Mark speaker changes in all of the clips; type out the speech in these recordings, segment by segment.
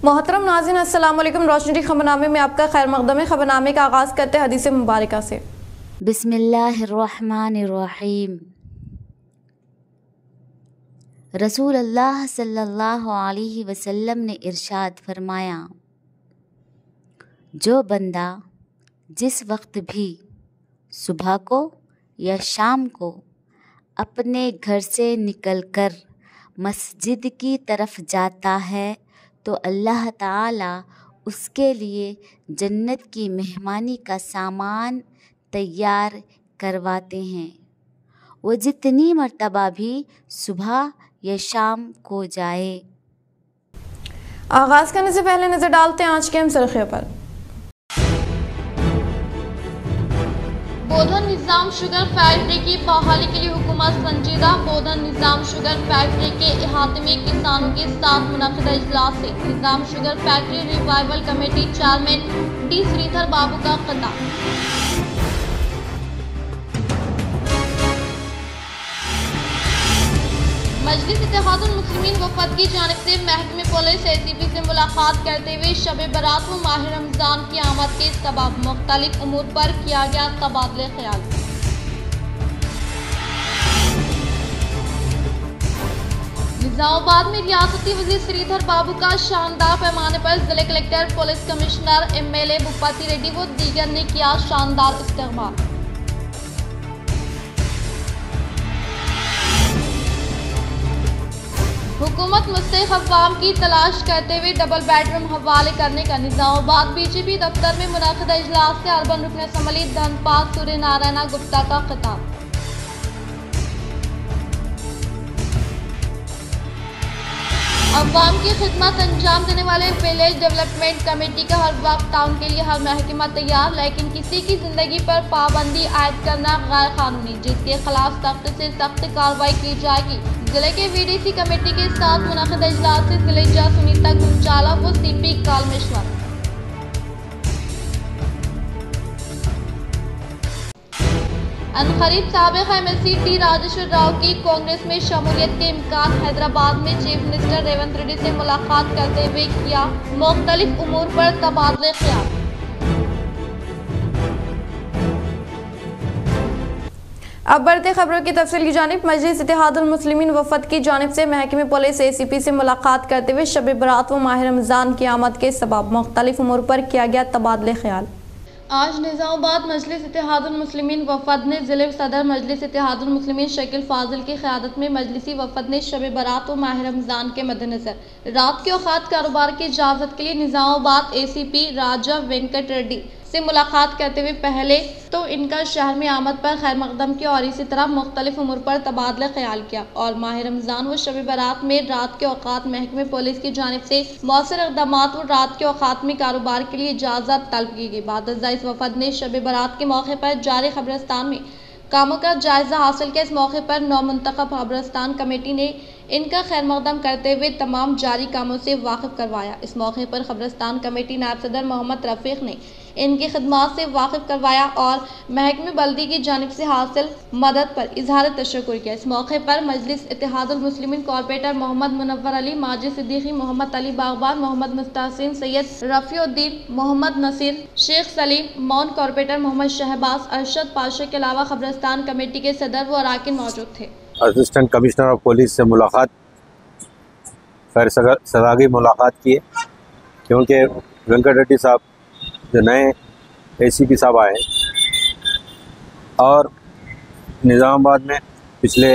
Speaker 1: मोहतरम नाज़रीन अस्सलाम वालेकुम। रोशनी खबरनामे में आपका खैर मक़दम है। खबरनामे का आगाज़ करते हैं हदीस मुबारका से।
Speaker 2: बिस्मिल्लाहिर्रहमानिर्रहीम। रसूल अल्लाह सल्लल्लाहु अलैहि वसल्लम ने इरशाद फरमाया, जो बंदा जिस वक्त भी सुबह को या शाम को अपने घर से निकलकर मस्जिद की तरफ जाता है तो अल्लाह ताला उसके लिए जन्नत की मेहमानी का सामान तैयार करवाते हैं। वो जितनी मर्तबा भी सुबह या शाम को जाए।
Speaker 1: आगाज़ करने से पहले नज़र डालते हैं आज के अहम सुर्खियों पर।
Speaker 3: बोधन निज़ाम शुगर फैक्ट्री की बहाली के लिए हुकूमत संजीदा। बोधन निज़ाम शुगर फैक्ट्री के इहाते में किसानों के साथ मुनक़िदा इजलास से Nizam sugar factory revival committee chairman D Sridhar Babu का खिताब। मजलिस इत्तेहादुल मुस्लिमीन वफद की जानिब से महकमे पुलिस ACP से मुलाकात करते हुए शब बरात व माह रमज़ान की आमद के सबब मुख्तलिफ उमूर पर किया गया तबादले ख्याल। निज़ामाबाद में रियासती वज़ीर श्रीधर बाबू का शानदार पैमाने पर जिले collector, police commissioner, MLA Bhupathi Reddy व दीगर ने किया शानदार इस्तकबाल। हुकूमत मुस्तहिक़ अफ़वाम की तलाश करते हुए डबल बेडरूम हवाले करने का निज़ामाबाद BJP दफ्तर में मुनक़िदा इजलास से अर्बन रुकन असम्बली धनपाल सूर्य नारायण गुप्ता का खिताब। अवाम की खिदमत अंजाम देने वाले विलेज डेवलपमेंट कमेटी का हर वक्त ताउन के लिए हर महकमा तैयार, लेकिन किसी की जिंदगी पर पाबंदी आयद करना गैर कानूनी, जिसके खिलाफ सख्त से सख्त कार्रवाई की जाएगी। जिले के VDC कमेटी के साथ मुनक़िदा इजलास से जिले जज सुनीता गुंचाला व CP कालमेश्वर। अनकरीब साबिक़ MLC T Rajeshwar Rao की कांग्रेस में शमूलियत के इम्कान। हैदराबाद में चीफ मिनिस्टर रेवंत रेड्डी से मुलाकात करते हुए किया मुख्तलिफ उमूर पर तबादले ख्याल।
Speaker 1: अब बढ़ते खबरों की तफसील की जानिब। मजलिस इत्तेहादुल मुस्लिमीन वफद की जानिब से महकमे पुलिस ACP से मुलाकात करते हुए शब बरात व माह रमज़ान की आमद के सबब मुख्तलिफ उमूर पर किया गया तबादले ख्याल।
Speaker 3: आज निज़ामाबाद मजलिस इत्तेहादुल मुस्लिमीन वफद ने ज़िले सदर मजलिस इत्तेहादुल मुस्लिमीन शकील फाजिल की क़यादत में मजलिसी वफद ने शब बरात व माह रमज़ान के मद्देनज़र रात के औक़ात कारोबार की इजाज़त के लिए निज़ामाबाद ACP राजा वेंकट रेड्डी से मुलाकात करते हुए पहले तो इनका शहर में आमद पर खैर मकदम किया और इसी तरह मुख्तलिफ उमूर पर तबादला ख्याल किया और माह रमज़ान व शब बरात में रात के औक़ात महकमे पुलिस की जानिब से मौसर इक़दामात व रात के औक़ात में कारोबार के लिए इजाज़त तलब की गई। बाद इस वफद ने शब बरात के मौके पर जारी खबरस्तान में कामों का जायजा हासिल किया। इस मौके पर नौ मुंतखब खबरस्तान कमेटी ने इनका खैर मकदम करते हुए तमाम जारी कामों से वाकिफ करवाया। इस मौके पर खबरस्तान कमेटी नायब सदर मोहम्मद रफ़ीक ने इनकी खिदमात से वाकिफ करवाया और महकमे बल्दी की जानिब से हासिल मदद पर इजहार तशक्कुर किया। इस मौके पर मजलिस इत्तेहादुल मुस्लिमीन कॉर्पोरेटर मोहम्मद मुनव्वर अली, माजिद सिद्दीकी, मोहम्मद अली बागबान, मोहम्मद मुस्तहसिन, सैयद रफ़ीउद्दीन, मोहम्मद नसीर, शेख सलीम, मौन कॉर्पोरेटर मोहम्मद शहबाज, अरशद पाशा के अलावा खबरस्तान कमेटी के सदर व अराकीन मौजूद थे।
Speaker 4: असिस्टेंट कमिश्नर ऑफ पुलिस से मुलाकात, खैर सगाई मुलाकात की है, क्योंकि वेंकट रेड्डी साहब जो नए ACP साहब आए और निज़ामाबाद में पिछले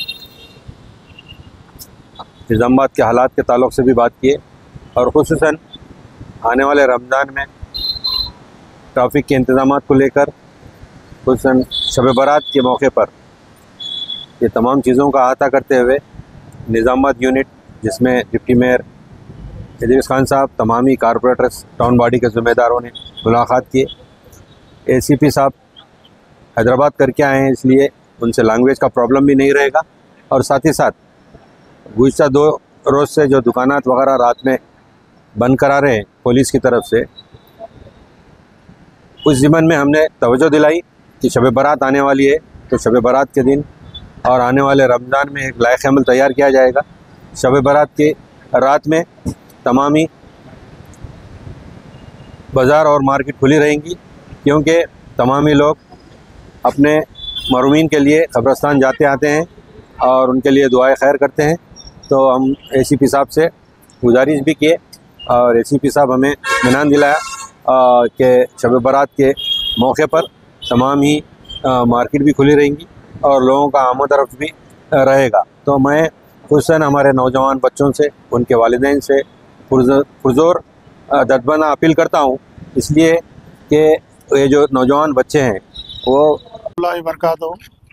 Speaker 4: निज़ामाबाद के हालात के ताल्लुक़ से भी बात किए और ख़ुसूसन आने वाले रमज़ान में ट्रैफिक के इंतज़ामात को लेकर, ख़ुसूसन शब बरात के मौके पर ये तमाम चीज़ों का अहाता करते हुए निज़ामाबाद यूनिट, जिसमें डिप्टी मेयर इदरीस खान साहब, तमामी कारपोरेटर्स, टाउन बॉडी के ज़िम्मेदारों ने मुलाकात की। ACP साहब हैदराबाद करके आए हैं, इसलिए उनसे लैंग्वेज का प्रॉब्लम भी नहीं रहेगा और साथ ही साथ गुज़िश्ता 2 रोज़ से जो दुकानात वगैरह रात में बंद करा रहे हैं पुलिस की तरफ से, उस ज़िम्मन में हमने तवज्जो दिलाई कि शब बरात आने वाली है, तो शब बरात के दिन और आने वाले रमज़ान में एक लायक अमल तैयार किया जाएगा। शब बरात के रात में तमामी बाज़ार और मार्केट खुली रहेंगी, क्योंकि तमामी लोग अपने मरूमीन के लिए कब्रस्तान जाते आते हैं और उनके लिए दुआएं खैर करते हैं। तो हम एसीपी साहब से गुजारिश भी किए और एसीपी साहब हमें इत्मीनान दिलाया कि शब बारात के मौके पर तमाम ही मार्केट भी खुली रहेंगी और लोगों का आमद रफ्त भी रहेगा। तो मैं खुसन हमारे नौजवान बच्चों से, उनके वालिदैन से पुरज़ोर दर्दमंद अपील करता हूँ, इसलिए कि ये जो नौजवान बच्चे हैं वो
Speaker 5: बरकातो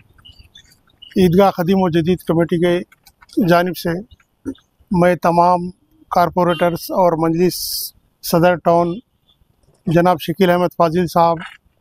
Speaker 5: ईदगाह ख़दीम व जदीद कमेटी के जानिब से मैं तमाम कारपोरेटर्स और मजलिस सदर टाउन जनाब शकील अहमद फाजिल साहब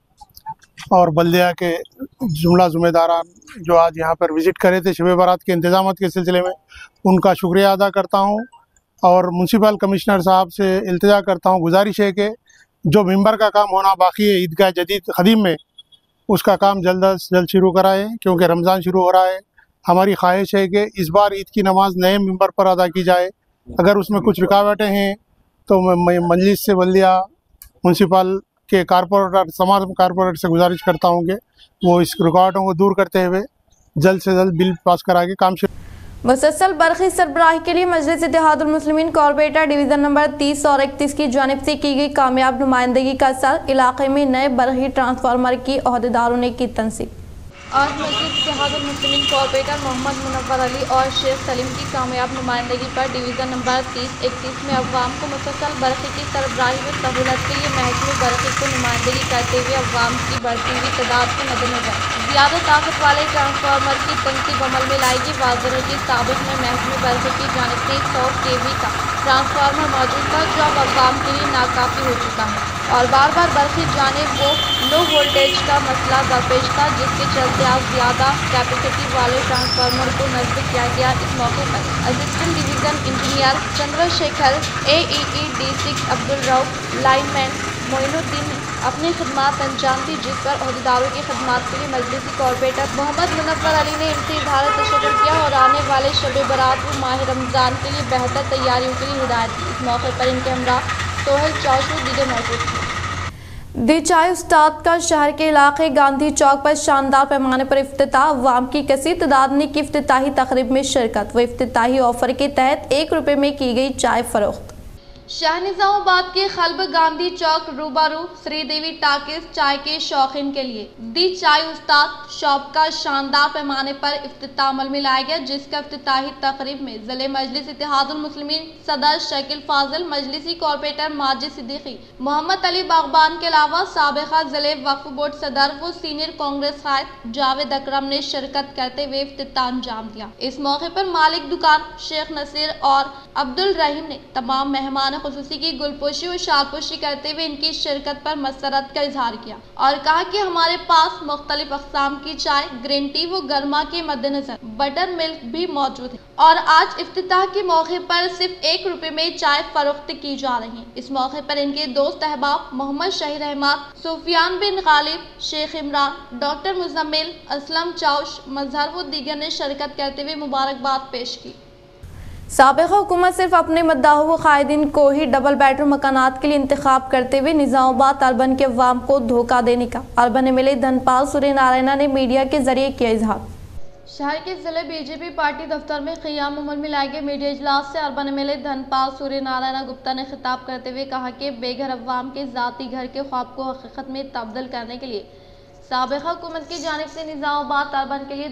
Speaker 5: और बल्दिया के जुमला ज़िम्मेदारान जो आज यहाँ पर विज़िट करे थे शब बारात के इंतज़ामात के सिलसिले में, उनका शुक्रिया अदा करता हूँ। और म्यूनसिपल कमिश्नर साहब से इल्तिजा करता हूँ, गुजारिश है कि जो मिंबर का काम होना बाकी है ईदगाह जदीद ख़दीम में, उसका काम जल्द अज जल्द शुरू कराएँ, क्योंकि रमज़ान शुरू हो रहा है। हमारी ख्वाहिश है कि इस बार ईद की नमाज़ नए मिंबर पर अदा की जाए। अगर उसमें कुछ रुकावटें हैं तो मैं मजलिस से बल्दिया म्यूनसिपल के कारपोरेटर, तमाम कारपोरेटर से गुजारिश करता हूँ कि वो इस रुकावटों को दूर करते हुए जल्द से जल्द बिल पास करा के काम शुरू।
Speaker 1: मुसलसल बरक़ी सरबराही के लिए Majlis Ittehadul Muslimeen corporator division number 30 और 31 की जानिब से की गई कामयाब नुमाइंदगी का असर, इलाके में नए बरक़ी ट्रांसफार्मर की ओहदेदारों ने की तनसीब।
Speaker 3: आज मजलिस इत्तेहादुल मुस्लिमीन कॉर्पोरेटर मोहम्मद मुनव्वर अली और शेख सलीम की कामयाब नुमाइंदगी पर डिवीज़न नंबर 30-31 में अवाम को मुसलसल बरक़ी की सरबराही व सहूलत के लिए महकमे बरक़ी को नुमाइंदगी करते हुए अवाम की बढ़ती हुई तादाद के मद्देनजर ज़्यादा ताकत वाले ट्रांसफार्मर की तनसीब अमल में लाएगी। वाज़ेह है कि साबिक़ में महकमे बरक़ी की जानिब से 100 kV का ट्रांसफार्मर मौजूद था, जो अब अवाम के लिए नाकाफ़ी हो चुका है और बार बार बरक़ी जाने वो लो वोल्टेज का मसला दरपेश था, जिसके चलते आज ज़्यादा कैपेसिटी वाले ट्रांसफार्मर को नस्ब किया गया। इस मौके पर assistant division engineer Chandrashekar, AEE D6 Abdul Rauf, lineman Moinuddin ने अपनी खिदमात अंजाम दी, जिस पर अहदेदारों की खिदमात के लिए मजलिसी कॉर्पोरेटर मोहम्मद मुनव्वर अली ने इनसे इज़हार तशक्कुर किया और आने वाले शब बारात व माह रमज़ान के लिए बेहतर तैयारियों के लिए हिदायत दी। इस मौके पर इनके हमरा सोहेल चौशू दीगर मौजूद थे।
Speaker 1: दी चाय उस्ताद का शहर के इलाके गांधी चौक पर शानदार पैमाने पर इफ्तिताह, अवाम की कसीर तादाद ने की इफ्तिताही तकरीब में शिरकत व इफ्तिताही ऑफर के तहत 1 रुपये में की गई चाय फरोख्त।
Speaker 3: शाह निजामाबाद के खल्ब गांधी चौक रूबरू श्रीदेवी टाकिस चाय के शौकीन के लिए दी चाय उस्ताद शॉप का शानदार पैमाने पर इफ्तिताह अमल में लाया गया, जिसका इफ्तिताही तकरीब में ज़िले मजलिस इत्तेहादुल मुस्लिमीन सदर शकील फाजिल, मजलिसी कॉर्पोरेटर माजिद सिद्दीकी, मोहम्मद अली बागबान के अलावा साबिका ज़िले वक्फ बोर्ड सदर व सीनियर कांग्रेस कायद जावेद अकरम ने शिरकत करते हुए इफ्तिताह अंजाम दिया। इस मौके पर मालिक दुकान शेख नसीर और अब्दुल रहीम ने तमाम मेहमान खुसूसी की गुलपोशी और शालपोशी करते हुए इनकी शिरकत पर मसरत का इजहार किया और कहा कि हमारे पास मुख्तलिफ अक़साम की चाय, ग्रीन टी व गर्मा के मद्देनजर बटर मिल्क भी मौजूद है और आज इफ्तिताह के मौके पर सिर्फ 1 रुपये में चाय फरोख्त की जा रही है। इस मौके पर इनके दोस्त अहबाब मोहम्मद शहीद अहमद, सुफियान बिन गालिब, शेख इमरान, डॉक्टर मुजम्मिल, असलम चाउश, मजहर व दीगर ने शिरकत करते हुए मुबारकबाद पेश की।
Speaker 1: साबिक़ा हुकूमत सिर्फ अपने मद्दाहों व कायदीन को ही डबल बेडरूम मकानात के लिए इंतखाब करते हुए निज़ामाबाद अर्बन के अवाम को धोखा देने का अर्बन MLA धनपाल सूर्य नारायण ने मीडिया के जरिए किया इजहार।
Speaker 3: शहर के जिले बीजेपी पार्टी दफ्तर में क़ियाम अमल में लाए गए मीडिया इजलास से अर्बन MLA धनपाल सूर्य नारायण गुप्ता ने खिताब करते हुए कहा कि बेघर अवाम के ज़ाती घर के ख्वाब को हकीकत में तब्दील करने के लिए साबिक़ा हुकूमत की जानिब से निज़ामाबाद अर्बन के लिए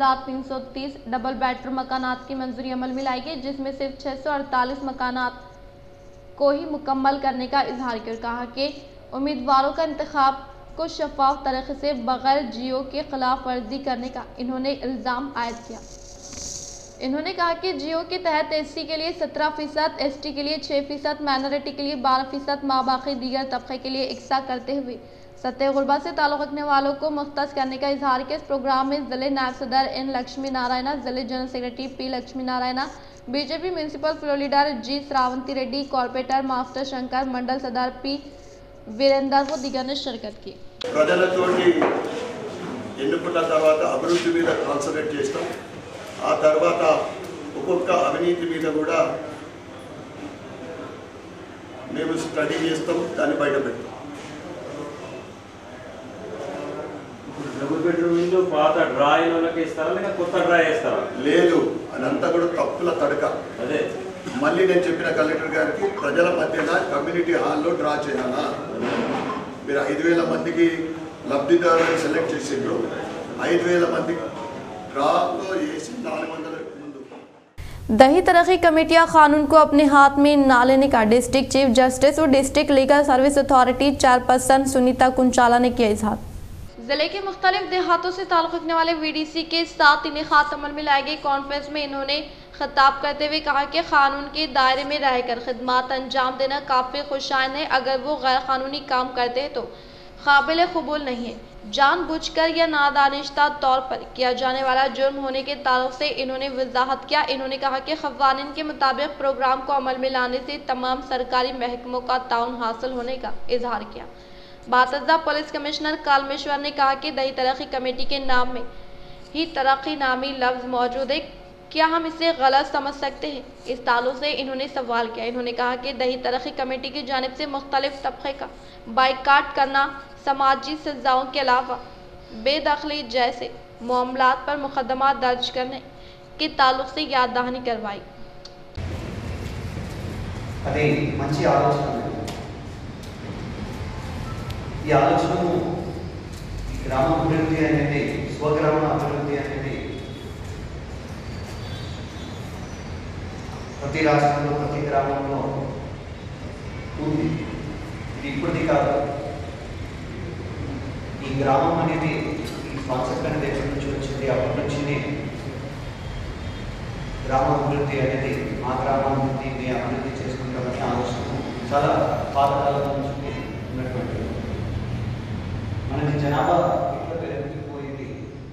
Speaker 3: 2330 डबल बेडरूम मकानात की मंजूरी अमल में लाई गई, जिसमें सिर्फ 648 मकानात को ही मुकम्मल करने का इजहार किया। कहा कि उम्मीदवारों का इंतखाब को शफाफ तरीके से बगैर जियो के खिलाफ वर्जी करने का इन्होंने इल्ज़ाम आयद किया। इन्होंने कहा कि जियो के तहत SC के लिए 17%, ST के लिए 6%, माइनॉरिटी के लिए 12%, माबाकी दीगर तबके के लिए इकसा करते हुए सतह गुरबा से ताल्लुक़ रखने वालों को मुख्तस करने का इजहार किया। इस प्रोग्राम में ज़िले नायब सदर N लक्ष्मी नारायण, ज़िले general secretary P Lakshmi Narayan, BJP municipal floor leader G Shravanthi Reddy, corporator master Shankar, mandal सदर P वीरेंदर को दिगर ने शिरकत की।
Speaker 6: ప్రజలతోటి ఎన్నుకున్న తర్వాత అభివృద్ధి మీద కాన్సన్ట్రేట్ చేస్తాం। ఆ తర్వాత ఒక్కొక్క అవినీతి మీద కూడా మేము స్టడీ చేస్తాం, దాన్ని బయట పెడతాం.
Speaker 7: డబుల్ బెడ్రూమ్ ఇల్లు పాత డ్రా అయిన వాళ్ళకి ఇస్తారా లేక కొత్త డ్రా చేస్తారా?
Speaker 6: లేదు, అదంతా కూడా తప్పుల తడక.
Speaker 7: అదే
Speaker 6: మళ్ళీ నేను చెప్పిన కలెక్టర్ గారికి ప్రజల మధ్యన కమ్యూనిటీ హాల్లో డ్రా చేయాలా. మీరు 5,000 మందికి లబ్ధిదారులను సెలెక్ట్ చేసిండ్రు, 5,000 మందికి డ్రాలో వేసి 400 ముందు.
Speaker 1: दही तरक्की कमेटियां कानून को अपने हाथ में ना लेने का डिस्ट्रिक्ट चीफ जस्टिस और district legal service authority chairperson Sunitha Kunchala ने किया इजहार।
Speaker 3: जिले के मुख्तलिफ देहातों से ताल्लुक़ रखने वाले VDC के साथ इनेक़ात अमल में लाई गई कॉन्फ्रेंस में इन्होंने खिताब करते हुए कहा कि कानून के दायरे में रहकर खिदमात अंजाम देना काफ़ी खुशाइन है। अगर वो गैर कानूनी काम करते हैं तो काबिल कबूल नहीं है। जानबूझकर या नादानिश्ता तौर पर किया जाने वाला जुर्म होने के ताल्लुक से इन्होंने वजाहत किया। इन्होंने कहा कि क़वानीन के मुताबिक प्रोग्राम को अमल में लाने से तमाम सरकारी महकमों का ताउन हासिल होने का इजहार किया। बातज़ा पुलिस कमिश्नर कालमेश्वर ने कहा कि दही तरक्की कमेटी के नाम में ही तरक्की नामी लफ्ज़ मौजूद है, क्या हम इसे गलत समझ सकते हैं? इस ताल्लुक से इन्होंने सवाल किया। इन्होंने कहा कि दही तरक्की कमेटी की जानिब से मुख्तलिफ तबक़े का बाइकाट करना, समाजी सज़ाओं के अलावा बेदखली जैसे मामलात पर मुकदमा दर्ज करने के ताल्लुक से याद दहानी करवाई।
Speaker 8: अదే మంచి ఆలోచన. ఈ ఆలోచనను ఈ గ్రామ అభివృద్ధి అనేది స్వగ్రామ అభివృద్ధి అనేది ప్రతి రాష్ట్రంలో ప్రతి గ్రామంలో ఉంది. ఇది ఇప్పటిది కాదు. ఈ గ్రామం అనేది ఈ కాన్సెప్ట్ అనేది ఎక్కడి నుంచి వచ్చింది? అప్పటి నుంచి గ్రామ అభివృద్ధి అనేది మా గ్రామాభివృద్ధి మేము అభివృద్ధి చేసుకుంటామనే ఆలోచన చాలా పాతకాలం నుంచి ఉన్నటువంటి మనకి జనాభా ఇట్లా పెరిగిపోయింది.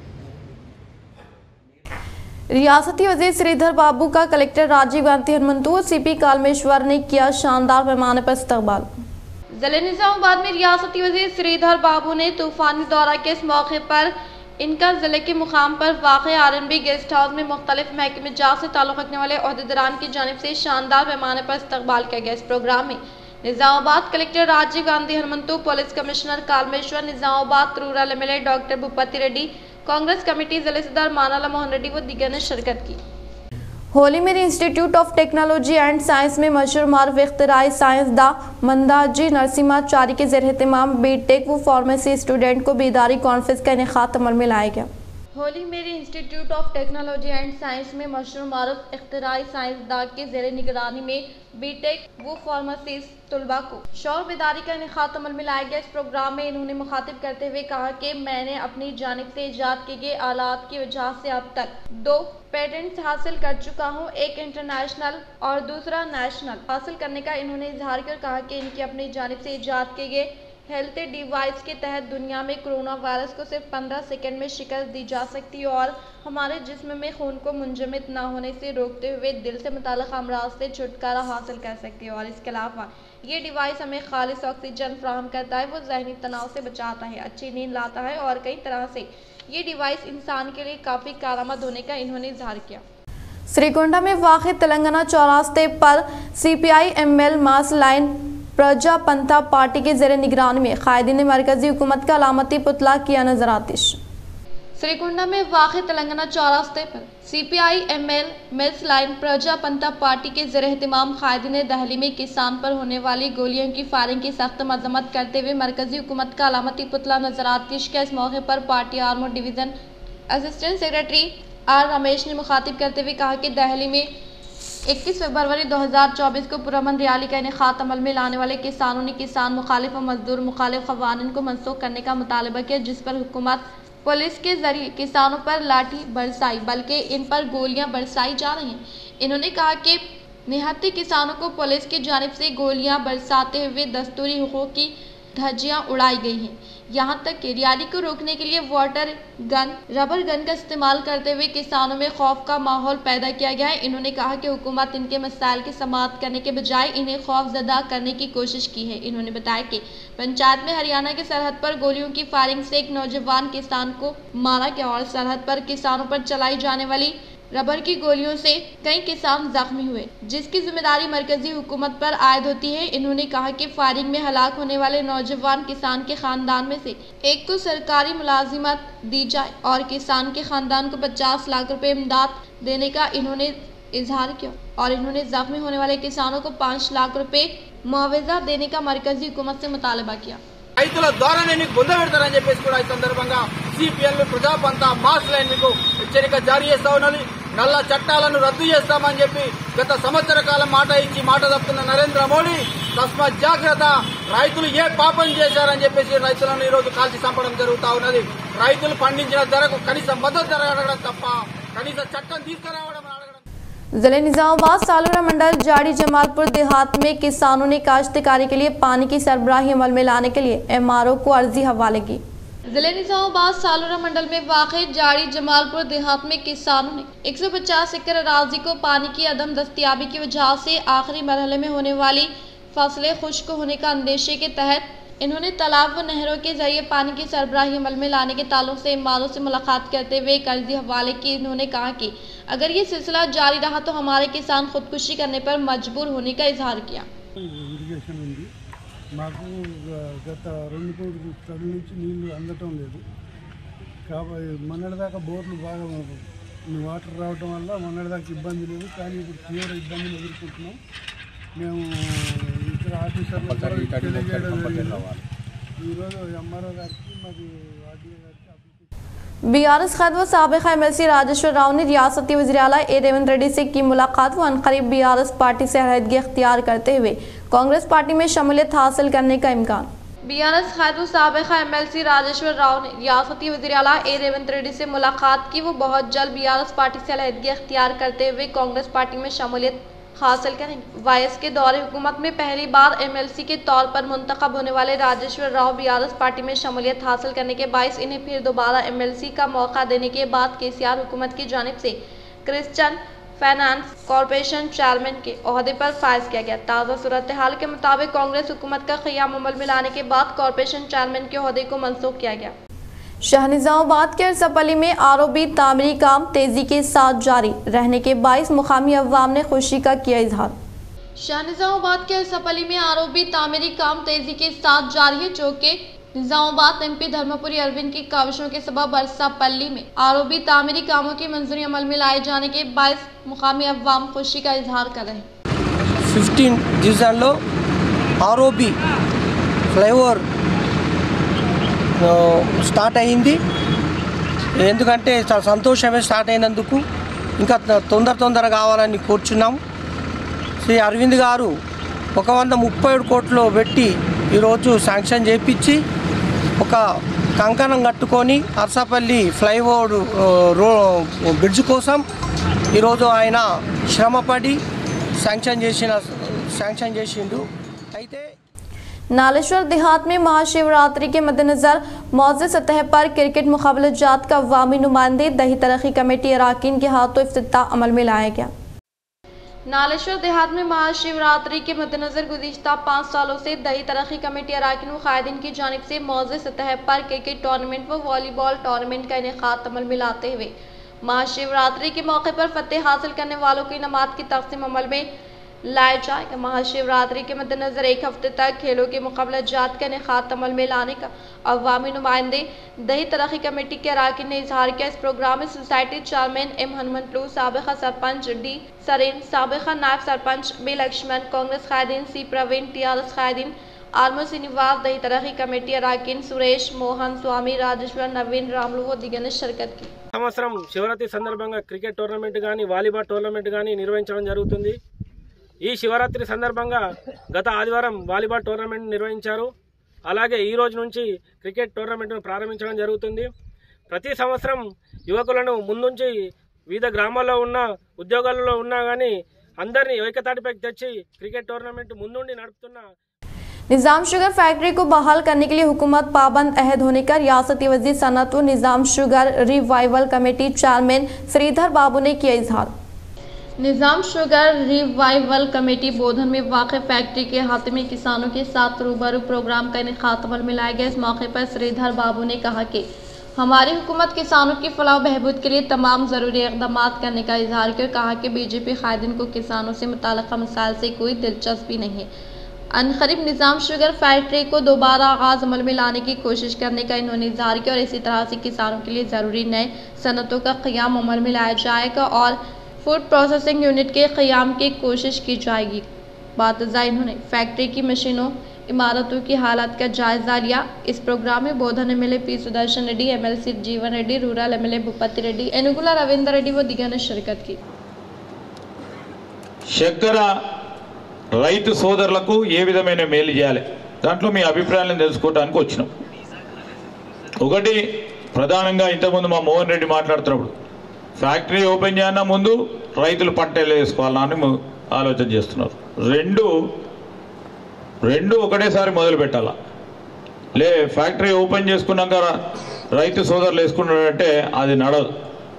Speaker 1: रियासती वज़ीर श्रीधर बाबू का कलेक्टर राजीव गांधी हनुमंतु और CP कालमेश्वर ने किया शानदार पैमाने पर इस्तकबाल।
Speaker 3: ज़िले निज़ामाबाद में रियासती वज़ीर श्रीधर बाबू ने तूफ़ानी दौरा के इस मौके पर इनका ज़िले के मुकाम पर वाक़े RNB गेस्ट हाउस में मुख्तलिफ महकमे जात से ताल्लुक़ रखने वाले ओहदेदारान की जानिब से शानदार पैमाने पर इस्तकबाल किया गया। इस प्रोग्राम में Nizamabad collector Rajiv Gandhi Hanumanthu, police commissioner Kalmeshwar, Nizamabad rural MLA doctor Bhupathi Reddy, Congress committee ज़िले सदर मानाला मोहन रेड्डी व दीगर ने शिरकत की।
Speaker 1: Holy Mary Institute of Technology and Science में मशहूर मारूफ इख्तिराई साइंसदा मंदाजी नरसिम्हाचारी के ज़ेर एहतमाम बीटेक व फार्मेसी स्टूडेंट को बेदारी कॉन्फ्रेंस का इनेक़ाद अमल में लाया गया।
Speaker 3: Holy Mary Institute of Technology and Science में मशहूर मारूफ इख्तिराई साइंसदा के ज़ेर निगरानी में बीटेक व फार्मेसिस्ट तलबा को शौर बेदारी का इनेक़ाद अमल में लाया गया। इस प्रोग्राम में इन्होंने मुखातिब करते हुए कहा कि मैंने अपनी जानिब से ईजाद किए गए आलात की वजह से अब तक 2 पेटेंट्स हासिल कर चुका हूँ, एक इंटरनेशनल और दूसरा नेशनल हासिल करने का इन्होंने इजहार कर कहा कि इनकी अपनी जानिब से ईजाद किए गए हेल्थ डिवाइस के तहत दुनिया में कोरोना वायरस को सिर्फ 15 सेकंड में शिकस्त दी जा सकती है और हमारे जिस्म में खून को मुंजमद न होने से रोकते हुए दिल से मुताल्लिक़ अमराज से छुटकारा हासिल कर सकती है। और इसके अलावा ये डिवाइस हमें खालिस ऑक्सीजन फ्राहम करता है, वो जहनी तनाव से बचाता है, अच्छी नींद लाता है और कई तरह से ये डिवाइस इंसान के लिए काफ़ी कारआमद होने का इन्होंने इजहार किया।
Speaker 1: श्रीगोंडा में वाक़ तेलंगाना चौरास्ते पर CPI ML मास लाइन प्रजा पंथा पार्टी के ज़ेर निगरानी में कायदीन मरकजी हुकूमत का अलामती पुतला किया नजर आतिश।
Speaker 3: श्रीगोंडा में वाक़ तेलंगाना चौरास्ते पर CPI ML मिल्स लाइन प्रजा पंथा पार्टी के ज़ेर एहतमाम कायदीन दहली में किसान पर होने वाली गोलियों की फायरिंग की सख्त मजम्मत करते हुए मरकजी हुकूमत का अलामती पुतला नजर आतिश किया। इस मौके पर party armed division assistant secretary R Ramesh ने मुखातिब करते हुए कहा कि दहली में 21 फरवरी 2024 को पुरअमन रैली का इनेक़ाद अमल में लाने वाले किसानों ने किसान मुखालिफ और मजदूर मुखालिफ क़वानीन को मनसूख करने का मुतालबा किया, जिस पर हुकूमत पुलिस के जरिए किसानों पर लाठी बरसाई बल्कि इन पर गोलियां बरसाई जा रही हैं। इन्होंने कहा कि निहत्थे किसानों को पुलिस की जानिब से गोलियां बरसाते हुए दस्तूरी हुकूक की धज्जियां उड़ाई गई हैं। यहाँ तक कि रैली को रोकने के लिए वाटर गन, रबर गन का इस्तेमाल करते हुए किसानों में खौफ का माहौल पैदा किया गया है। इन्होंने कहा कि हुकूमत इनके मसाइल की समाअत करने के बजाय इन्हें खौफजदा करने की कोशिश की है। इन्होंने बताया कि पंचायत में हरियाणा की सरहद पर गोलियों की फायरिंग से एक नौजवान किसान को मारा गया और सरहद पर किसानों पर चलाई जाने वाली रबर की गोलियों से कई किसान जख्मी हुए, जिसकी जिम्मेदारी मरकजी हुकूमत पर आयद होती है। इन्होंने कहा कि फायरिंग में हलाक होने वाले नौजवान किसान के खानदान में से एक को सरकारी मुलाजिमत दी जाए और किसान के खानदान को 50 लाख रुपए इमदाद देने का इन्होंने इजहार किया और इन्होंने जख्मी होने वाले किसानों को 5 लाख रुपए मुआवजा देने का मरकजी हुकूमत से मुतालबा किया।
Speaker 9: రైతుల ద్వారానే నీకు బుద్ధ పెడతారని చెప్పేసి కూడా ఈ సందర్భంగా సిపిఎల్ ప్రజాపంత మాస్ లైన్ మీకు హెచ్చరిక జారీ చేస్తా ఉన్నది. నల్ల చట్టాలను రద్దు చేస్తామని చెప్పి గత సంవత్సర కాలం మాట ఇచ్చి మాట తప్పుతున్న నరేంద్ర మోడీ తస్మాత్ జాగ్రత్త. రైతులు ఏ పాపం చేశారని చెప్పేసి రైతులను ఈ రోజు కాల్చి చంపడం జరుగుతా ఉన్నది. రైతులు పండించిన ధరకు కనీస మద్దతు ధర అడగడం తప్ప కనీస చట్టం తీసుకురావడం అడగడం.
Speaker 1: जिले निजामाबाद सालूरा मंडल जाड़ी जमालपुर देहात में किसानों ने काश्तकारी के लिए पानी की सरबराही अमल में लाने के लिए एमआरओ को अर्जी हवाले की।
Speaker 3: जिले निजामाबाद सालूरा मंडल में वाक़ई जाड़ी जमालपुर देहात में किसानों ने 150 एकड़ अराजी को पानी की अदम दस्तियाबी की वजह से आखिरी मरहले में होने वाली फसलें खुश्क होने का अंदेशे के तहत इन्होंने तालाब व नहरों के जरिए पानी की सरबराही अमल में लाने के ताल्लुक से एमआरओ से मुलाकात करते हुए एक अर्जी हवाले की। इन्होंने कहा कि अगर ये सिलसिला जारी रहा तो हमारे किसान खुदकुशी करने पर मजबूर होने का इजहार किया।
Speaker 10: మాకు గత 2-3 తడుల నుంచి నీళ్లు అందటం లేదు. కాబట్టి మొన్నటిదాకా బోర్లు బాగా వాటర్ రావడం వల్ల మొన్నటిదాకా ఇబ్బంది లేదు. కానీ ఇప్పుడు తీవ్ర ఇబ్బందులు ఎదుర్కొంటున్నాం. మేము ఇతర ఆఫీసర్లు తెలియజేయడం ఈరోజు ఎంఆర్ఓ గారికి మరి ఆర్డీఓ గారికి
Speaker 1: बीआरएस खैद व साबिक़ा एमएलसी राजेश्वर राव ने रियासती वज़ीर आला ए रेवंत रेड्डी से की मुलाकात व अनकरीब बीआरएस पार्टी से अलहदगी इख्तियार करते हुए कांग्रेस पार्टी में शमूलियत हासिल करने का इम्कान।
Speaker 3: बीआरएस खैद व साबिक़ा एमएलसी राजेश्वर राव ने रियासती वज़ीर आला ए रेवंत रेड्डी से मुलाकात की। वो बहुत जल्द बीआरएस पार्टी से अलहदगी इख्तियार करते हुए कांग्रेस पार्टी में शमूलियत हासिल करेंगे। वाइस के दौरे हुकूमत में पहली बार एमएलसी के तौर पर मुंतखब होने वाले राजेश्वर राव बीआरएस पार्टी में शमूलियत हासिल करने के बायस इन्हें फिर दोबारा एमएलसी का मौका देने के बाद केसीआर हुकूमत की जानिब से क्रिश्चियन फाइनेंस कॉरपोरेशन चेयरमैन के ओहदे पर फायज किया गया। ताज़ा सूरत हाल के मुताबिक कांग्रेस हुकूमत का क़याम अमल में लाने के बाद कॉरपोरेशन चेयरमैन के ओहदे को मनसूख किया गया।
Speaker 1: शाहनिजामाबाद के अरसापल्ली में आरओबी तामीरी काम तेजी के साथ जारी रहने के बायस मुकामी अवाम ने खुशी का किया इजहार।
Speaker 3: शाहनिजामाबाद के अरसापल्ली में आरओबी तामीरी काम तेजी के साथ जारी है, जो कि निजामाबाद एमपी धर्मपुरी अरविंद की काविशों के सबब अरसापल्ली में आरओबी तामीरी कामों की मंजूरी अमल में लाए जाने के बायस मुकामी अवाम खुशी का इजहार कर रहे हैं।
Speaker 11: 15 डिवीजन आरओबी फ्लाईओवर స్టార్ట్ అయింది. ఎందుకంటే చాలా సంతోషమే స్టార్ట్ అయినందుకు. ఇంకా తొందర కావాలని కోరుచున్నాం. శ్రీ అరవింద్ గారు 137 కోట్లు పెట్టి ఈరోజు శాంక్షన్ చేయించి ఒక కంకణం కట్టుకొని అరసాపల్లి ఫ్లైఓవర్ బ్రిడ్జ్ కోసం ఈరోజు ఆయన శ్రమపడి శాంక్షన్ చేసిండు. అయితే
Speaker 1: नालेश्वर देहात में महाशिवरात्रि के मद्देनजर मौजूद सतह पर क्रिकेट मुकाबलजात का अवामी नुमाइंदे दही तरक्की कमेटी अराकीन के हाथों इफ्तिताह अमल में लाया गया।
Speaker 3: नालेश्वर देहात में महाशिवरात्रि के मद्देनजर गुज़िश्ता 5 सालों से दही तरक्की कमेटी अराकीन व कायदीन की जानिब से मौजूद सतह पर क्रिकेट टूर्नामेंट व वॉलीबॉल टूर्नामेंट का इनेकाद अमल में लाते हुए महाशिवरात्रि के मौके पर फतेह हासिल करने वालों की इनामात की तकसीम अमल में लाया जाएगा। महाशिवरात्रि के मद्देनजर 1 हफ्ते तक खेलों के मुकाबलजात का इनेकाद अमल में लाने का अवामी नुमाइंदे दही तरक्की कमेटी के अराकीन ने इजहार किया। इस प्रोग्राम में सोसाइटी चेयरमैन एम हनुमंतलू, साबिक़ा सरपंच डी सरेन, साबिक़ा नायब सरपंच बी लक्ष्मण, कांग्रेस कायदीन सी प्रवीण, टीआरएस कायदीन आलमो श्रीनिवास, दही तरक्की कमेटी अराकीन सुरेश, मोहन, स्वामी, राजेश्वर, नवीन, रामलू व दिगर ने शिरकत की।
Speaker 12: సంవత్సరం శివరాత్రి సందర్భంగా క్రికెట్ టోర్నమెంట్ కానీ వాలీబాల్ టోర్నమెంట్ కానీ నిర్వహించడం జరుగుతుంది. ఈ శివరాత్రి సందర్భంగా గత ఆదివారం వాలీబాల్ టోర్నమెంట్ నిర్వహించారు. అలాగే ఈ రోజు నుంచి క్రికెట్ టోర్నమెంట్ను ప్రారంభించడం జరుగుతుంది. ప్రతి సంవత్సరం యువకులను ముందుంచి వివిధ గ్రామాల్లో ఉన్న ఉద్యోగాలలో ఉన్నా కానీ అందరినీ ఏకతాటిపైకి తెచ్చి క్రికెట్ టోర్నమెంట్ ముందుండి నడుపుతున్న
Speaker 1: निज़ाम शुगर फैक्ट्री को बहाल करने के लिए हुकूमत पाबंद अहद होने का रियासती वज़ीर सनअत व Nizam sugar revival committee chairman Sridhar Babu ने किया इजहार।
Speaker 3: Nizam sugar revival committee Bodhan में वाक़ फैक्ट्री के अहाते में किसानों के साथ रूबरू प्रोग्राम का इनेकाद अमल में लाया गया। इस मौके पर श्रीधर बाबू ने कहा कि हमारी हुकूमत किसानों की फलाह बहबूद के लिए तमाम ज़रूरी इक़दाम करने का इजहार कर कहा कि बीजेपी कायदीन को किसानों से मुताल्लिक़ मसाइल से कोई दिलचस्पी नहीं है। अनक़रीब निज़ाम शुगर फैक्ट्री को दोबारा आगाज़ अमल में लाने की कोशिश करने का इन्होंने इजहार किया और इसी तरह से किसानों के लिए ज़रूरी नए सनतों का क़याम अमल में लाया जाएगा और फूड प्रोसेसिंग यूनिट के क़याम की कोशिश की जाएगी। बातज़ा इन्होंने फैक्ट्री की मशीनों इमारतों की हालत का जायजा लिया। इस प्रोग्राम में Bodhan MLA P Sudarshan Reddy, MLC Jeevan Reddy, rural MLA Bhupathi Reddy, Enugula Ravinder Reddy व दिगर ने शिरकत की।
Speaker 13: చక్కెర రైతు సోదరులకు ఏ విధమైన మేలు చేయాలి దాంట్లో మీ అభిప్రాయాలను తెలుసుకోవడానికి వచ్చినాం. ఒకటి ప్రధానంగా ఇంతకుముందు మా మోహన్ రెడ్డి మాట్లాడుతున్నప్పుడు ఫ్యాక్టరీ ఓపెన్ చేయన ముందు రైతులు పంటలు వేసుకోవాలని ఆలోచన చేస్తున్నారు. రెండు ఒకటేసారి మొదలు పెట్టాలా, లే ఫ్యాక్టరీ ఓపెన్ చేసుకున్నాక రైతు సోదరులు వేసుకున్నారంటే అది నడదు.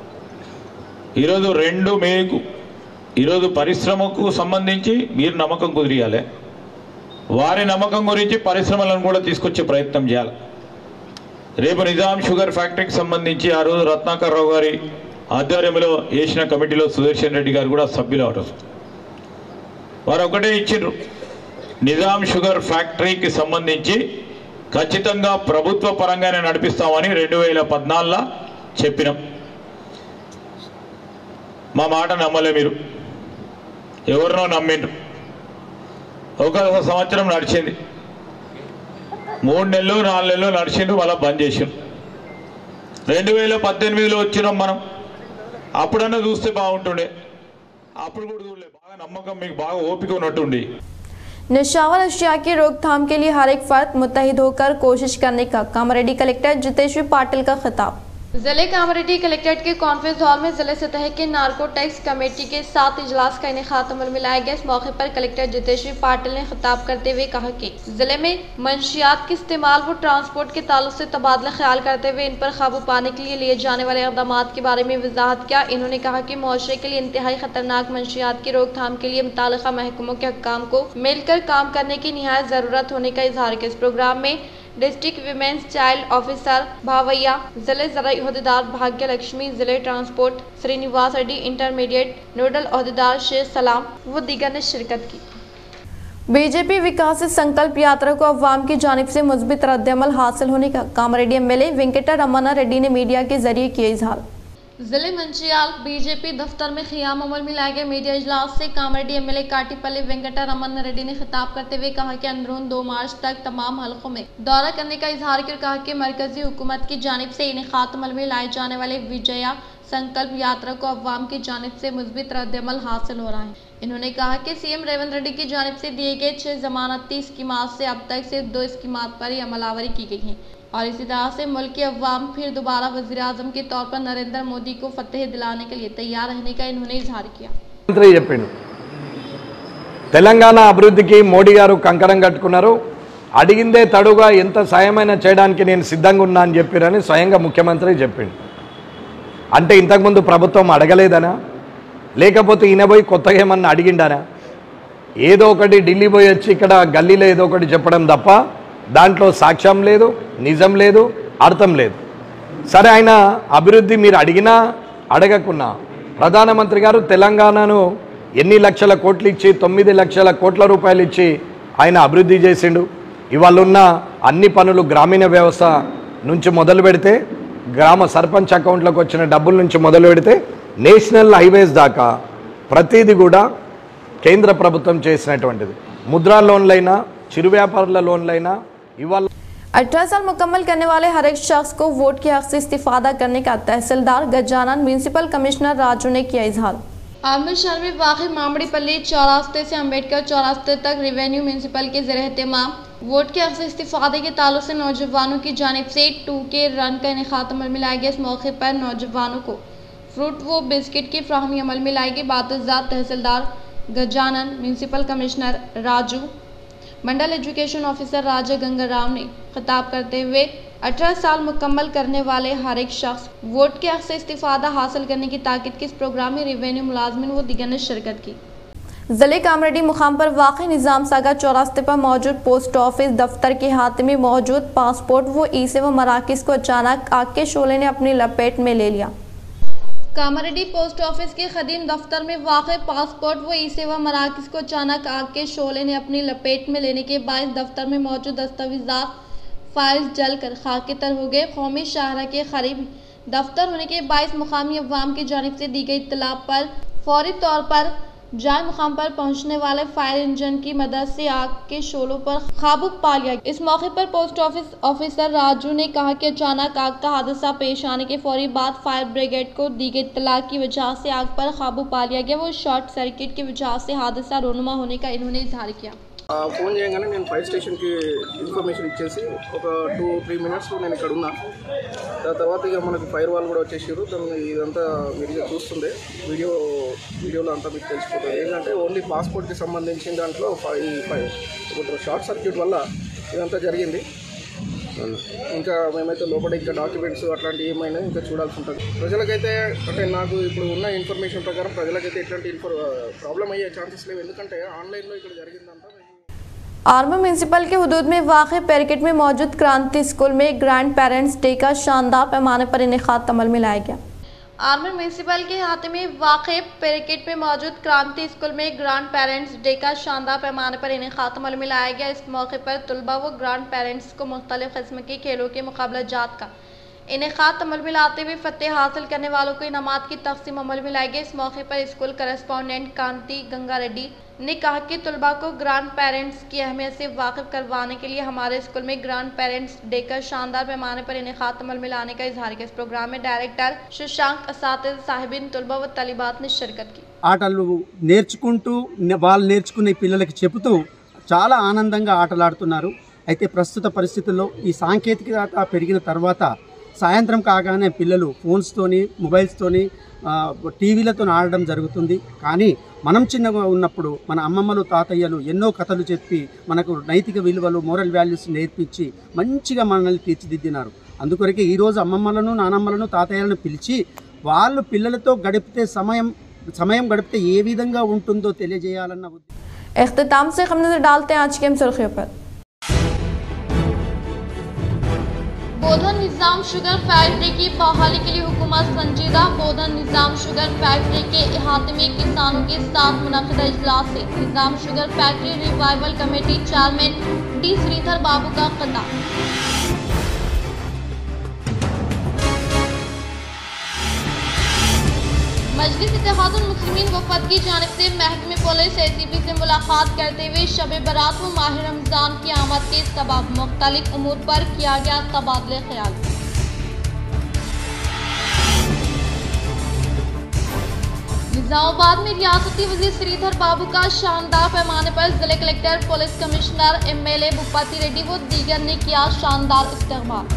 Speaker 13: ఈరోజు పరిశ్రమకు సంబంధించి మీరు నమ్మకం కుదిరియాలి, వారి నమ్మకం గురించి పరిశ్రమలను కూడా తీసుకొచ్చే ప్రయత్నం చేయాలి. రేపు నిజాం షుగర్ ఫ్యాక్టరీకి సంబంధించి ఆ రోజు రత్నాకర్ రావు గారి ఆధ్వర్యంలో వేసిన కమిటీలో సుదర్శన్ రెడ్డి గారు కూడా సభ్యులు అవరు. వారు ఒకటే ఇచ్చిండ్రు, నిజాం షుగర్ ఫ్యాక్టరీకి సంబంధించి ఖచ్చితంగా ప్రభుత్వ పరంగానే నడిపిస్తామని 2014లో చెప్పినాం. మా మాట నమ్మలే, మీరు ఎవరినో నమ్మిండ్రు. ఒక సంవత్సరం నడిచింది, 3 నెలలు 4 నెలలు నడిచిండ్రు, మళ్ళీ బంద్ చేసిండ్రు. 2018లో వచ్చినాం మనం, అప్పుడన్నా చూస్తే బాగుంటుండే, అప్పుడు కూడా చూడలే. బాగా నమ్మకం మీకు బాగా ఓపిక ఉన్నట్టుండి.
Speaker 1: नशावर अशिया की रोकथाम के लिए हर एक फर्द मुत्तहिद होकर कोशिश करने का कामारेड्डी कलेक्टर जितेश्वर पाटिल का खिताब।
Speaker 3: जिले कामारेड्डी कलेक्ट्रेट के कॉन्फ्रेंस हॉल में जिले सतह के नार्को टैक्स कमेटी के 7 इजलास का इनेकाद अमल में लाया गया। इस मौके पर कलेक्टर जितेश्वर पाटिल ने खिताब करते हुए कहा कि जिले में मंशियात के इस्तेमाल व ट्रांसपोर्ट के ताल्लुक से तबादला ख्याल करते हुए इन पर काबू पाने के लिए लिए जाने वाले इक़दाम के बारे में वजाहत किया। इन्होंने कहा कि मुआशरे के लिए इंतहाई खतरनाक मंशियात की रोकथाम के लिए मुताल्लिक़ा महकमों के हुक्काम को मिलकर काम करने की निहायत ज़रूरत होने का इजहार किया। इस प्रोग्राम में district women's child officer Bhavaiah, जिले ज़राई अहदेदार भाग्य लक्ष्मी, जिले transport Srinivas Reddy, intermediate nodal अहदेदार शेख सलाम व दीगर ने शिरकत की।
Speaker 1: बीजेपी विकास संकल्प यात्रा को अवाम की जानिब से मुस्बित रद्दअमल हासिल होने का कामारेड्डी एमएलए वेंकटा रमन्ना रेड्डी ने मीडिया के जरिए किया इजहार।
Speaker 3: जिले मंचियाल बीजेपी दफ्तर में क़याम अमल में लाए गए मीडिया इजलास से कामारेड्डी एमएलए काटीपल्ली वेंकटा रमन्ना रेड्डी ने खिताब करते हुए कहा कि अंदरून 2 मार्च तक तमाम हलकों में दौरा करने का इजहार कर कहा कि मरकजी हुकूमत की जानिब से इनेकाद अमल में लाए जाने वाले विजया संकल्प यात्रा को अवाम की जानिब से मुस्बित रद्दअमल हासिल हो रहा है। इन्होंने कहा कि सीएम रेवंत रेड्डी की जानिब से दिए गए 6 जमानती स्कीमात से अब तक सिर्फ 2 स्कीमात पर ही अमलावरी की गई है और इसी तरह से मुल्क के अवाम फिर दोबारा वज़ीर आज़म के तौर पर नरेंद्र मोदी को फतेह दिलाने के लिए तैयार रहने का इन्होंने इजहार किया।
Speaker 14: తెలంగాణ అభివృద్ధికి మోడీ గారు కంకణం కట్టుకున్నారు. అడిగిందే తడుగా ఎంత సాయమైనా చేయడానికి నేను సిద్ధంగా ఉన్నా అని చెప్పారని స్వయంగా ముఖ్యమంత్రి చెప్పిండు. అంటే ఇంతకుముందు ప్రభుత్వం అడగలేదనా, లేకపోతే ఈయన పోయి కొత్తగా ఏమన్నా అడిగిండానా? ఏదో ఒకటి ఢిల్లీ పోయి వచ్చి ఇక్కడ గల్లీలో ఏదో ఒకటి చెప్పడం తప్ప దాంట్లో సాక్ష్యం లేదు, నిజం లేదు, అర్థం లేదు. సరే, ఆయన అభివృద్ధి మీరు అడిగినా అడగకున్నా ప్రధానమంత్రి గారు తెలంగాణను ఎన్ని లక్షల కోట్లు ఇచ్చి 9 లక్షల కోట్ల రూపాయలు ఇచ్చి ఆయన అభివృద్ధి చేసిండు. ఇవాళ ఉన్న అన్ని పనులు గ్రామీణ వ్యవస్థ నుంచి మొదలు పెడితే, గ్రామ సర్పంచ్ అకౌంట్లోకి వచ్చిన డబ్బుల నుంచి మొదలు పెడితే నేషనల్ హైవేస్ దాకా ప్రతిదీ కూడా కేంద్ర ప్రభుత్వం చేసినటువంటిది. ముద్రా లోన్లైనా, చిరు వ్యాపారుల లోన్లైనా ఇవాళ
Speaker 1: 18 साल मुकम्मल करने वाले हर एक शख्स को वोट के हक से इस्तीफादा करने का तहसीलदार गजानन म्यूनसिपल कमिश्नर राजू ने किया इजहार।
Speaker 3: आमिर शहर में वाक़ मामड़ी चौरास्ते से अम्बेडकर चौरास्ते तक रेवेन्यू म्यूनसिपल के ज़रिए एहतमाम वोट के हक से इस्तीफादे के ताल्लुक से नौजवानों की जानिब से 2K रन का इनेकाद अमल में लाया गया। इस मौके पर नौजवानों को फ्रूट व बिस्किट की फ्राहमी अमल में लाई गई। बातज़ात tahsildar Gajanan, municipal commissioner Raju, mandal education officer Raja Ganga Rao ने खिताब करते हुए 18 साल मुकम्मल करने वाले हर एक शख्स वोट के हक से इस्तीफादा हासिल करने की ताकीद की। इस प्रोग्राम में रेवेन्यू मुलाजमिन व दीगर ने शिरकत की।
Speaker 1: जिले कामरेड्डी मुकाम पर वाक़ निज़ाम सागर चौरास्ते पर मौजूद पोस्ट ऑफिस दफ्तर के हाथ में मौजूद पासपोर्ट व ई-सेवा मराकज़ को अचानक आग के शोले ने अपनी लपेट में ले लिया।
Speaker 3: कामारेड्डी पोस्ट ऑफिस के खदीम दफ्तर में वाक़ पासपोर्ट व ई-सेवा मराकज़ को अचानक आग के शोले ने अपनी लपेट में लेने के बायस दफ्तर में मौजूद दस्तावेज़ात फाइल्स जलकर खाकेतर हो गए। कौमी शाहरा के करीब दफ्तर होने के बायस मुकामी अवाम की जानिब से दी गई इत्तला पर फौरी तौर पर जाए मुकाम पर पहुंचने वाले फायर इंजन की मदद से आग के शोलों पर काबू पा लिया। इस मौके पर पोस्ट ऑफिस ऑफिसर राजू ने कहा कि अचानक आग का हादसा पेश आने के फौरी बाद फायर ब्रिगेड को दी गई इत्तला की वजह से आग पर काबू पा लिया गया। वो शॉर्ट सर्किट की वजह से हादसा रोनुमा होने का इन्होंने इजहार किया।
Speaker 15: ఫోన్ చేయగానే నేను ఫైర్ స్టేషన్కి ఇన్ఫర్మేషన్ ఇచ్చేసి ఒక 2-3 మినిట్స్లో నేను ఇక్కడ ఉన్నా. దాని తర్వాత ఇక మనకి ఫైర్ వాల్ కూడా వచ్చేసారు. దాన్ని ఇదంతా మీరు చూస్తుండే వీడియోలో అంతా మీకు తెలిసిపోతుంది. ఏంటంటే ఓన్లీ పాస్పోర్ట్కి సంబంధించిన దాంట్లో షార్ట్ సర్క్యూట్ వల్ల ఇదంతా జరిగింది. ఇంకా మేమైతే లోపల ఇంకా డాక్యుమెంట్స్ అట్లాంటివి ఏమైనా ఇంకా చూడాల్సి ఉంటుంది. ప్రజలకైతే అంటే నాకు ఇప్పుడు ఉన్న ఇన్ఫర్మేషన్ ప్రకారం ప్రజలకైతే ఎట్లాంటి ప్రాబ్లం అయ్యే ఛాన్సెస్ లేవు. ఎందుకంటే ఆన్లైన్లో ఇక్కడ జరిగిందంతా.
Speaker 1: आर्मी म्यूनसिपल के हुदूद में वाक़ पैरकेट में मौजूद क्रांति स्कूल में ग्रैंड पेरेंट्स डे का शानदार पैमाने पर इनेकाद अमल में लाया गया।
Speaker 3: आर्मी म्यूनसिपल के अहाते में वाक़ पैरकेट में मौजूद क्रांति स्कूल में ग्रैंड पेरेंट्स डे का शानदार पैमाने पर इनेकाद अमल में लाया गया। इस मौके पर तलबा व ग्रैंड पेरेंट्स को मुख्तलिफ किस्म के खेलों के मुकाबला जात का इनेकाद अमल में लाते हुए फतेह हासिल करने वालों को इनामात की तकसीम अमल में लाई गई। इस मौके पर स्कूल करस्पॉन्डेंट कांति गंगा रेड्डी ने कहा कि तलबा को ग्रैंड पेरेंट्स की अहमियत से वाकिफ करवाने के लिए हमारे स्कूल में ग्रैंड पेरेंट्स डे का शानदार पैमाने पर इनेकाद अमल में लाने का इजहार किया। इस प्रोग्राम में डायरेक्टर शशांक असातिज़ साहिबिन तलबा व तालिबात ने शिरकत की।
Speaker 16: ఆటలు నేర్చుకుంటూ వాళ్ళు నేర్చుకునే పిల్లలకి చెబుతూ చాలా ఆనందంగా ఆటలాడుతున్నారు. అయితే ప్రస్తుత పరిస్థితుల్లో ఈ సాంకేతికత పెరిగిన తర్వాత సాయంత్రం కాగానే పిల్లలు ఫోన్స్తోని మొబైల్స్తోని టీవీలతో ఆడడం జరుగుతుంది. కానీ మనం చిన్నగా ఉన్నప్పుడు మన అమ్మమ్మలు తాతయ్యలు ఎన్నో కథలు చెప్పి మనకు నైతిక విలువలు మోరల్ వాల్యూస్ నేర్పించి మంచిగా మనల్ని తీర్చిదిద్దినారు. అందుకొరకే ఈరోజు అమ్మమ్మలను నానమ్మలను తాతయ్యలను పిలిచి వాళ్ళు పిల్లలతో గడిపితే సమయం గడిపితే ఏ విధంగా ఉంటుందో తెలియజేయాలన్న ఉద్దేశం।
Speaker 1: इख्तिताम से हम नजर डालते हैं आज की सुर्खियों पर।
Speaker 3: बोधन निज़ाम शुगर फैक्ट्री की बहाली के लिए हुकूमत संजीदा। बोधन निज़ाम शुगर फैक्ट्री के अहाते में किसानों के साथ मुनक़िदा इजलास से Nizam sugar factory revival committee chairman D Sridhar Babu का खिताब। मजलिस इत्तेहादुल मुस्लिमीन वफद की जानिब से महकमे पुलिस ACP से मुलाकात करते हुए शब बरात व माह रमज़ान की आमद के सबब मुख्तलिफ उमूर पर किया गया तबादले ख्याल। निज़ामाबाद में रियासती वज़ीर श्रीधर बाबू का शानदार पैमाने पर जिले collector police commissioner MLA Bhupathi Reddy व दीगर ने किया शानदार इस्तकबाल।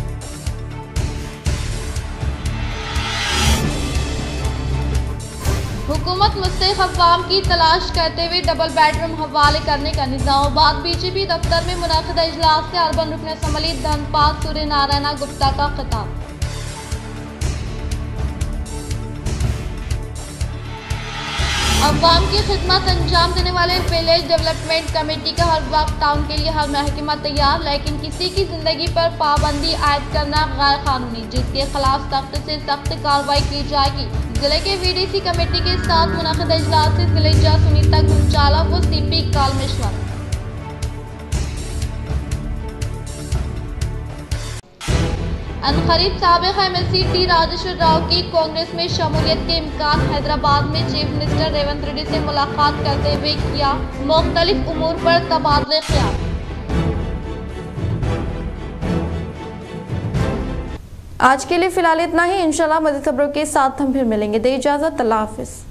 Speaker 3: हुकूमत मुस्तहिक़ अवाम की तलाश करते हुए डबल बेडरूम हवाले करने का। निज़ामाबाद BJP दफ्तर में मुनक़िदा इजलास से अर्बन रुकन असम्बली धनपाल सूर्य नारायण गुप्ता का खिताब। अवाम की खिदमत अंजाम देने वाले विलेज डेवलपमेंट कमेटी का हर वक्त टाउन के लिए हर महकमा तैयार, लेकिन किसी की जिंदगी पर पाबंदी आयद करना गैर कानूनी, जिसके खिलाफ सख्त से सख्त कार्रवाई की जाएगी। जिले के VDC कमेटी के साथ मुनक़िदा इजलास से जिले जज सुनीता गुंचाला व CP कालमेश्वर। अनकरीब साबिक़ MLC T Rajeshwar Rao की कांग्रेस में शमूलियत के इम्कान। हैदराबाद में चीफ मिनिस्टर रेवंत रेड्डी से मुलाकात करते हुए किया मुख्तलिफ उमूर पर तबादले ख्याल।
Speaker 1: आज के लिए फिलहाल इतना ही। इंशाल्लाह मज़ीद खबरों के साथ हम फिर मिलेंगे। दे इजाज़त, अल्लाह हाफ़िज़।